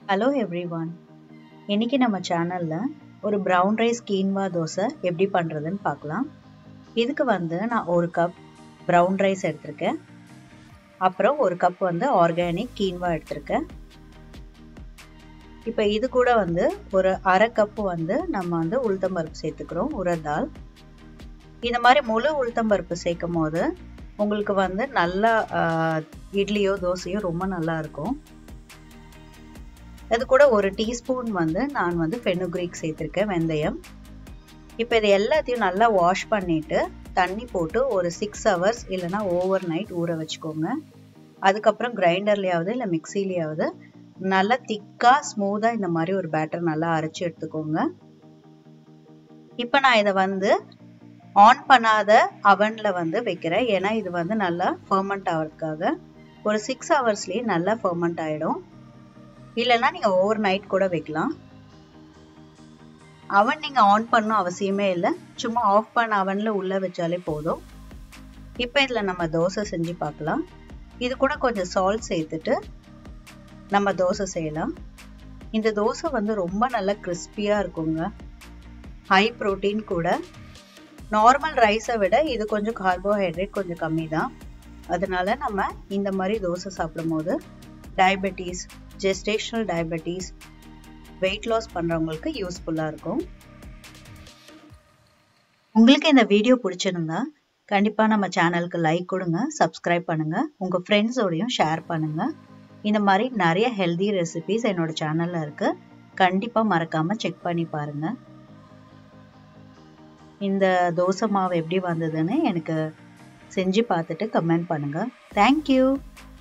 Hello everyone. இன்னைக்கு நம்ம சேனல்ல ஒரு brown rice quinoa தோசை எப்படி பண்றதுன்னு பார்க்கலாம். இதுக்கு நான் ஒரு கப் brown rice எடுத்துர்க்கேன். அப்புறம் ஒரு கப் organic quinoa எடுத்துர்க்கேன். இப்போ இது கூட ஒரு அரை கப் நம்ம உளுத்தம் பருப்பு சேர்த்துக்கிறோம், உரதால். இந்த மாதிரி முழு உளுத்தம் பருப்பு சேர்க்கும்போது உங்களுக்கு நல்லா இட்லியோ தோசையோ ரொம்ப நல்லா இருக்கும். அது கூட ஒரு டீஸ்பூன் நான் ஃபெனுக்ரீக் சேர்த்திருக்கேன், வெந்தயம். இப்போ இது எல்லாத்தையும் நல்லா வாஷ் பண்ணிட்டு தண்ணி போட்டு ஒரு 6 hours இல்லனா ஓவர் நைட் ஊற வச்சுக்கோங்க. அதுக்கப்புறம் கிரைண்டர்லயாவது இல்ல மிக்ஸிலயாவது நல்லா திக்கா ஸ்மூத்தா இந்த மாதிரி ஒரு பேட்டர் நல்லா அரைச்சு எடுத்துக்கோங்க. இப்போ நான் இதை ஆன் பண்ணாத அவன்ல வைக்கிறேன். ஏன்னா இது நல்லா ஃபெர்மெண்ட் ஆகிறதுக்காக. ஒரு 6 ஹவர்ஸ்லயே நல்லா ஃபெர்மெண்ட் ஆயிடும். இல்லனா நீங்க ஓவர் நைட் கூட வைக்கலாம். அவன் நீங்க ஆன் பண்ணனும் அவசியமே இல்லை, சும்மா ஆஃப் பண்ண அவன்ல உள்ள வச்சாலே போதும். இப்போ இதுல நம்ம தோசை செஞ்சு பார்க்கலாம். இது கூட கொஞ்சம் சால்ட் சேர்த்துட்டு நம்ம தோசை செய்யலாம். இந்த தோசை ரொம்ப நல்லா கிறிஸ்பியா இருக்குங்க. ஹை புரோட்டீன் கூட. நார்மல் ரைஸை விட இது கொஞ்சம் கார்போஹைட்ரேட் கொஞ்சம் கம்மி தான். அதனால நம்ம இந்த மாதிரி தோசை சாப்பிடும்போது diabetes, gestational diabetes, weight loss பண்றவங்களுக்கு யூஸ்ஃபுல்லா இருக்கும். உங்களுக்கு இந்த வீடியோ பிடிச்சிருந்தா கண்டிப்பா நம்ம சேனலுக்கு லைக் கொடுங்க, சப்ஸ்கிரைப் பண்ணுங்க, உங்க ஃப்ரெண்ட்ஸோடையும் ஷேர் பண்ணுங்க. இந்த மாதிரி நிறைய ஹெல்தி ரெசிபிஸ் என்னோட சேனல்ல இருக்கு. கண்டிப்பா மறக்காம செக் பண்ணி பாருங்க. இந்த தோசை மாவு எப்படி வந்ததுன்னு எனக்கு செஞ்சு பார்த்துட்டு கமெண்ட் பண்ணுங்க. Thank you.